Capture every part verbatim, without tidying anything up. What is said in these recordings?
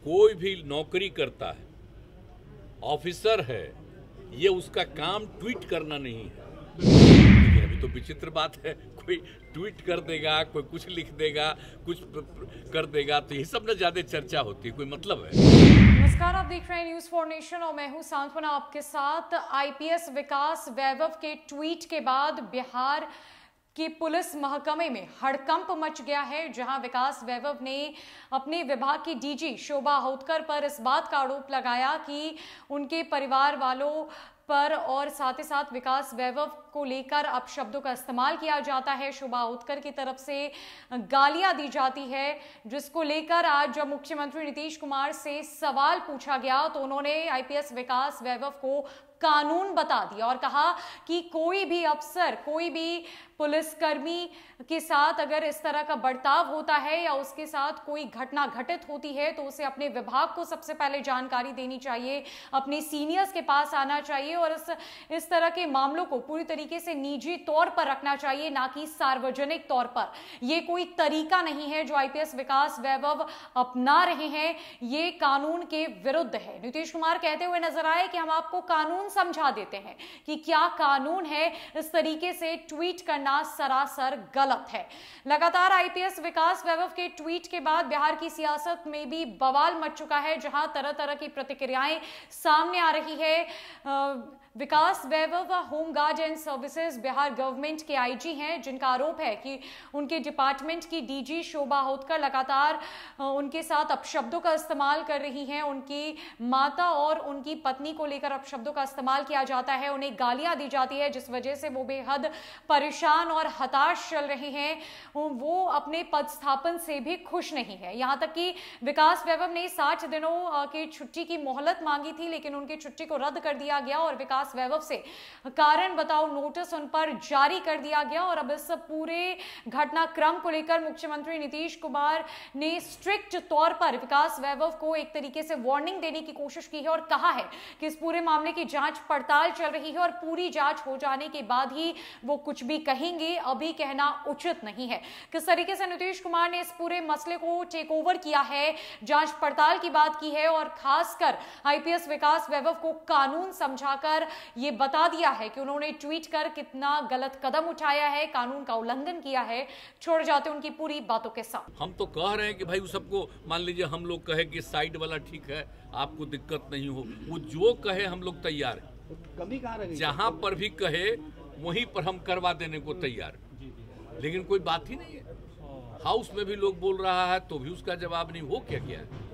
कोई भी नौकरी करता है, ऑफिसर है, ये उसका काम ट्वीट करना नहीं है। लेकिन अभी तो विचित्र बात है, कोई ट्वीट कर देगा, कोई कुछ लिख देगा, कुछ कर देगा, तो ये सब ना ज्यादा चर्चा होती है, कोई मतलब है? नमस्कार, आप देख रहे हैं न्यूज फॉर नेशन और मैं हूं सांत्वना आपके साथ। आईपीएस विकास वैभव के ट्वीट के बाद बिहार कि पुलिस महकमे में हड़कंप मच गया है, जहां विकास वैभव ने अपने विभाग की डीजी शोभा होतकर पर इस बात का आरोप लगाया कि उनके परिवार वालों पर और साथ ही साथ विकास वैभव को लेकर अपशब्दों का इस्तेमाल किया जाता है। शोभा होतकर की तरफ से गालियां दी जाती है, जिसको लेकर आज जब मुख्यमंत्री नीतीश कुमार से सवाल पूछा गया तो उन्होंने आईपीएस विकास वैभव को कानून बता दिया और कहा कि कोई भी अफसर, कोई भी पुलिसकर्मी के साथ अगर इस तरह का बर्ताव होता है या उसके साथ कोई घटना घटित होती है तो उसे अपने विभाग को सबसे पहले जानकारी देनी चाहिए, अपने सीनियर्स के पास आना चाहिए और इस इस तरह के मामलों को पूरी तरीके से निजी तौर पर रखना चाहिए, ना कि सार्वजनिक तौर पर। ये कोई तरीका नहीं है जो आईपीएस विकास वैभव अपना रहे हैं, ये कानून के विरुद्ध है। नीतीश कुमार कहते हुए नजर आए कि हम आपको कानून समझा देते हैं कि क्या कानून है, इस तरीके से ट्वीट करना सरासर गलत है। लगातार आईपीएस विकास वैभव के ट्वीट के बाद बिहार की सियासत में भी बवाल मच चुका है, जहां तरह तरह की प्रतिक्रियाएं सामने आ रही है। Vikas Vaibhav home guard and services Bihar government के आईजी हैं, जिनका आरोप है कि उनके डिपार्टमेंट की डीजी शोभा होतकर लगातार उनके साथ अपशब्दों का इस्तेमाल कर रही हैं। उनकी माता और उनकी पत्नी को लेकर अपशब्दों का इस्तेमाल किया जाता है, उन्हें गालियां दी जाती है, जिस वजह से वो बेहद परेशान और हताश चल रहे हैं। वो अपने पदस्थापन से भी खुश नहीं है। यहां तक कि विकास वैभव ने साठ दिनों की छुट्टी की मोहलत मांगी थी, लेकिन उनकी छुट्टी को रद्द कर दिया गया और विकास वैभव से कारण बताओ नोटिस उन पर जारी कर दिया गया। और अब इस पूरे घटनाक्रम को लेकर मुख्यमंत्री नीतीश कुमार ने स्ट्रिक्ट तौर पर विकास वैभव को एक तरीके से वार्निंग देने की कोशिश की है और कहा है कि इस पूरे मामले की जांच पड़ताल चल रही है और पूरी जांच हो जाने के बाद ही वो कुछ भी कहेंगे, अभी कहना उचित नहीं है। किस तरीके से नीतीश कुमार ने इस पूरे मसले को टेक ओवर किया है, जांच पड़ताल की बात की है और खासकर आईपीएस विकास वैभव को कानून समझाकर ये बता दिया है कि उन्होंने ट्वीट कर कितना गलत कदम उठाया है, कानून का उल्लंघन किया है। छोड़ जाते उनकी पूरी बातों के साथ। हम तो कह रहे हैं कि भाई वो सबको मान लीजिए, हम लोग कहे कि साइड वाला ठीक है, आपको दिक्कत नहीं हो, वो जो कहे हम लोग तैयार हैं। कमी कहाँ रही? जहाँ पर भी कहे वहीं पर हम करवा देने को तैयार, लेकिन कोई बात ही नहीं है। हाउस में भी लोग बोल रहा है तो भी उसका जवाब नहीं। हो क्या क्या है?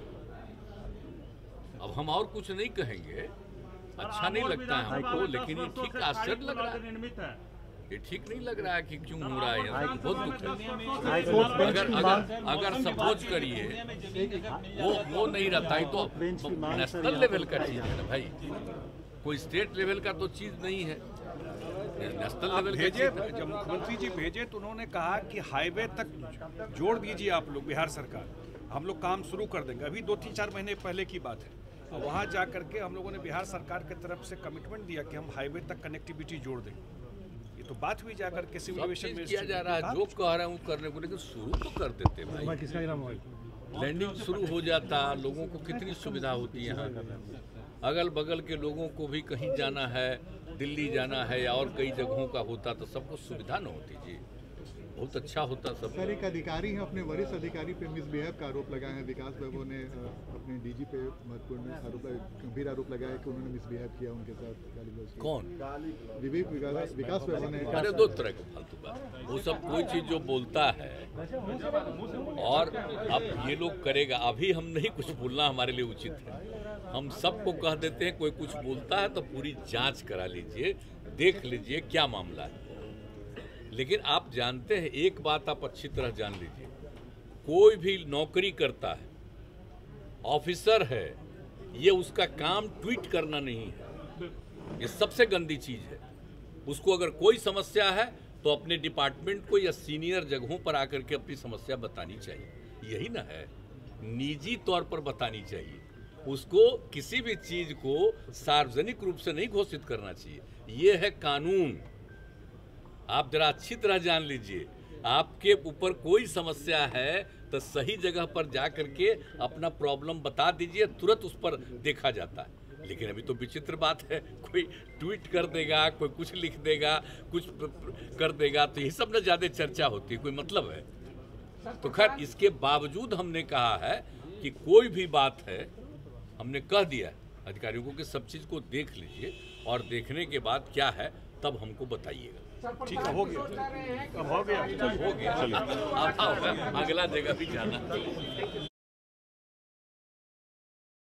अब हम और कुछ नहीं कहेंगे, अच्छा नहीं लगता है हमको, लेकिन ये ठीक आश्चर्य लग रहा है, ये ठीक नहीं लग रहा है कि क्यों हो रहा है। यहाँ बहुत दुख है। अगर अगर अगर सपोज करिए वो वो नहीं रहता है तो नेशनल लेवल का चीज है ना भाई, कोई स्टेट लेवल का तो चीज नहीं है, नेशनल लेवल का चीज है। जब मुख्यमंत्री जी भेजे तो उन्होंने कहा कि हाईवे तक जोड़ दीजिए आप लोग, बिहार सरकार, हम लोग काम शुरू कर देंगे। अभी दो तीन चार महीने पहले की बात है। और वहाँ जा करके हम लोगों ने बिहार सरकार की तरफ से कमिटमेंट दिया कि हम हाईवे तक कनेक्टिविटी जोड़ देंगे। ये तो बात हुई जाकर के सिविल एविएशन में किया जा रहा है, जो कह रहा हूँ करने को, लेकिन शुरू तो कर देते भाई। लैंडिंग शुरू हो जाता, लोगों को कितनी सुविधा होती है। यहाँ अगल बगल के लोगों को भी कहीं जाना है, दिल्ली जाना है या और कई जगहों का होता तो सबको सुविधा न होती जी, बहुत अच्छा होता सब। सर, एक अधिकारी हैं, अपने वरिष्ठ अधिकारी पे मिसबिहेव का आरोप लगाए हैं। विकास वैभव ने अपने डीजी पे महत्वपूर्ण आरोप, गंभीर आरोप लगाया कि उन्होंने मिसबिहेव किया उनके साथ। कौन? विकास विकास वैभव ने। अरे दो तरह के फालतू बात, वो सब कोई चीज जो बोलता है और अब ये लोग करेगा, अभी हम नहीं कुछ बोलना हमारे लिए उचित है। हम सबको कह देते हैं कोई कुछ बोलता है तो पूरी जांच करा लीजिए, देख लीजिए क्या मामला है। लेकिन आप जानते हैं एक बात, आप अच्छी तरह जान लीजिए, कोई भी नौकरी करता है, ऑफिसर है, ये उसका काम ट्वीट करना नहीं है। ये सबसे गंदी चीज है। उसको अगर कोई समस्या है तो अपने डिपार्टमेंट को या सीनियर जगहों पर आकर के अपनी समस्या बतानी चाहिए, यही ना है। निजी तौर पर बतानी चाहिए, उसको किसी भी चीज को सार्वजनिक रूप से नहीं घोषित करना चाहिए। ये है कानून। आप जरा अच्छी तरह जान लीजिए, आपके ऊपर कोई समस्या है तो सही जगह पर जा करके अपना प्रॉब्लम बता दीजिए, तुरंत उस पर देखा जाता है। लेकिन अभी तो विचित्र बात है, कोई ट्वीट कर देगा, कोई कुछ लिख देगा, कुछ कर देगा, तो ये सब ना ज़्यादा चर्चा होती है, कोई मतलब है। तो खैर इसके बावजूद हमने कहा है कि कोई भी बात है, हमने कह दिया अधिकारियों को कि सब चीज़ को देख लीजिए और देखने के बाद क्या है तब हमको बताइएगा। ठीक है, हो गया, अब हो गया, हो गया, अब अगला जगह भी जाना।